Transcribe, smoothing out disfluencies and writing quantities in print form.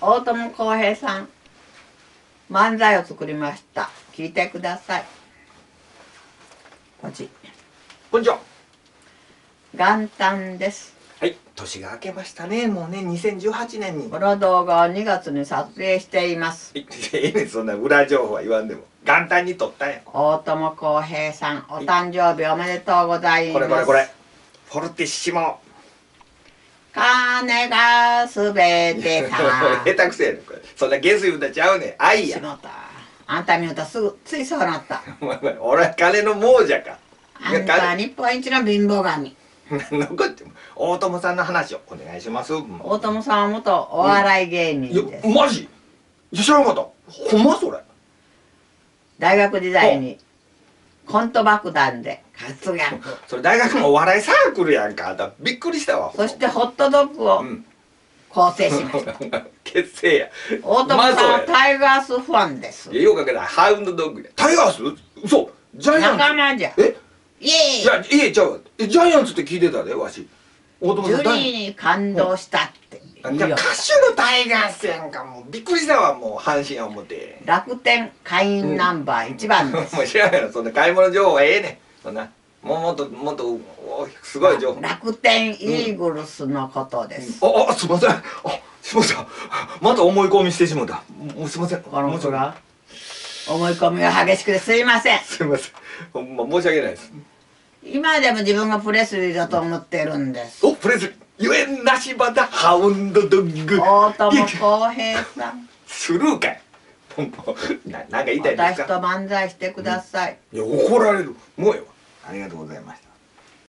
大友康平さん、漫才を作りました。聞いてください。こんにちは。 元旦です。 はい、年が明けましたね。もうね、2018年に。 この動画を2月に撮影しています。 そんな裏情報は言わんでも。元旦に撮ったんや。 大友康平さん、お誕生日おめでとうございます。 これ。フォルティッシモ。 金がすべてさ。 下手くせやねん、これ。そんなゲス言うたちゃうねん。愛や。 あんた見るとすぐついそうなった。 俺は金の亡者か。 あんたは日本一の貧乏神。 残っても大友さんの話をお願いします。 大友さんは元お笑い芸人です。 マジ？知らなかった。ほんまそれ。 大学時代にコント爆弾で活躍。 それ大学のお笑いサークルやんか。びっくりしたわ。 そしてホットドッグを構成しました。 結成や。 大友さんはタイガースファンです。 ようかけたハウンドドッグや。タイガース？嘘。ジャイアンツ。 仲間じゃ。いやちゃう。ジャイアンツって聞いてたでわし。 ジュリーに感動したって歌手のタイガースやんか。もうびっくりしたわ。もう阪神や思って楽天会員ナンバー1番です。 もう知らんやろ。そんな買い物情報はええねん。そんなもっとすごい情報。 楽天イーグルスのことです。 すいません。すいません。また思い込みしてしもた。もうすいません。 この人が思い込みが激しくてすいません。 すいません。ほんま申し訳ないです。 今でも自分がプレスリーだと思ってるんです。 プレスリー。ゆえんなしばだハウンドドッグ。 大友康平さん。 スルーかい。なんか言いたいですか。 私と漫才してください。 いや怒られる。もうよ。ありがとうございました。